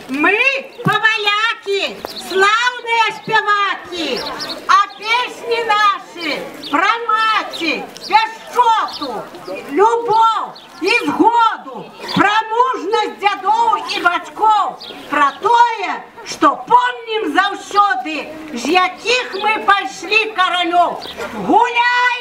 Мы, паваляки, славные спеваки, а песни наши про маці, пяшчоту, любовь и згоду, про мужность дядоў и бацькоў, про тое, что помним заўсёды, з якіх мы пошли королёв. Гуляй!